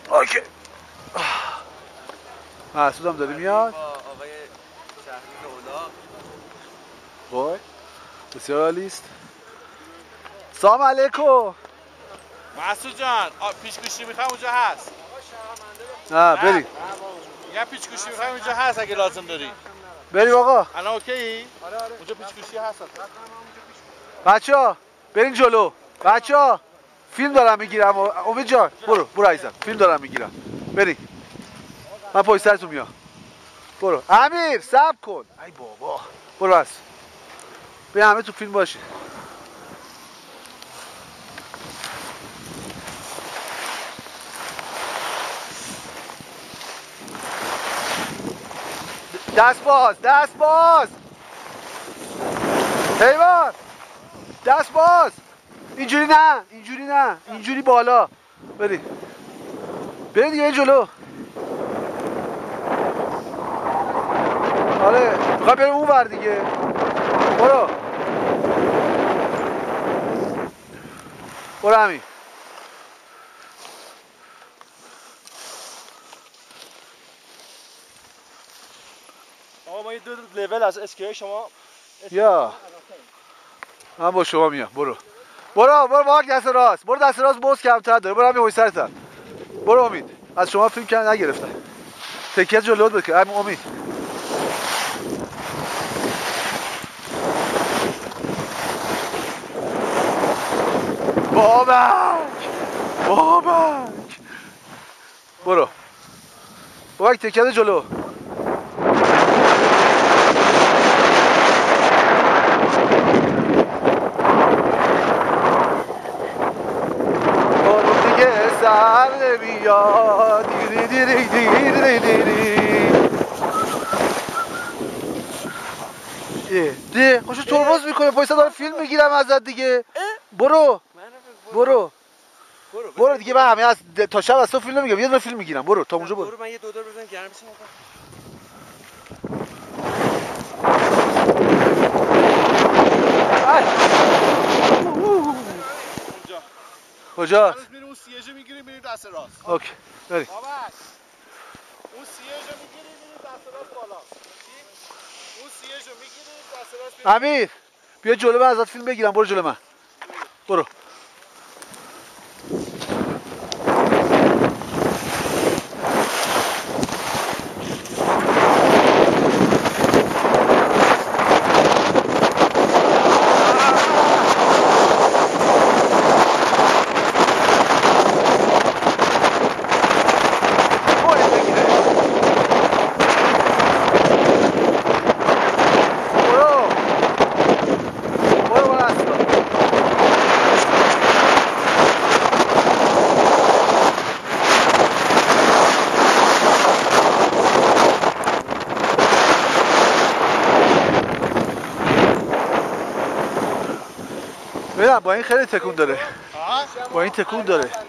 اوکی. محسودم داری میاد. آقای شهری اولاق. وای بسیار عالی است. سلام علیکم. محسود جان پیشگوشی میخوام اونجا هست. نه بریم. میگم پیشگوشی میخوام اونجا هست اگه لازم داری. بریم آقا. الان اوکی؟ آره. اونجا پیشگوشی هست. بچه‌ها برین جلو. بچه‌ها فیلم دارم میگیرم. امید جان برو عزیزم. فیلم دارم میگیرم. بریم. من پشت سرتون میام. برو. امیر صبر کن. ای بابا. برو از. بیا همه تو فیلم باشی. دست باز حیوان دست باز. اینجوری نه اینجوری بالا. بریم دیگه جلو. آره میخوای بریم اون ور دیگه. برو همین. آقا ما یه دو لول از اسکی شما یا من با شما میام. برو واک دست راست. برو دست راست باز کمتر داره. برو همین پشت سرت. برو امید. از شما فیلم کردن نگرفتم. تکیه جلوت بکن. همین امید. بابک برو. بابک تکیه جلو. سر بیاد دیری خوشو ترمز میکنه. پایسا داره فیلم میگیرم ازت دیگه. برو دیگه. من همه از تا شب از تو فیلم نمیگم. یه دونه فیلم میگیرم. برو تا اونجا برو. من یه دور بزنم گرم بشم. کجا؟ هنوز میریم اون سیاژه میگیریم میریم دست راست. اوکی بریم. بابک اون سیاژه میگیریم میریم دست راست بالا. اون سیاژه میگیریم دست راست. امیر بیا جلو. من ازت فیلم بگیرم. برو جلو من. برو. با این خیلی تکون داره. با این تکون داره.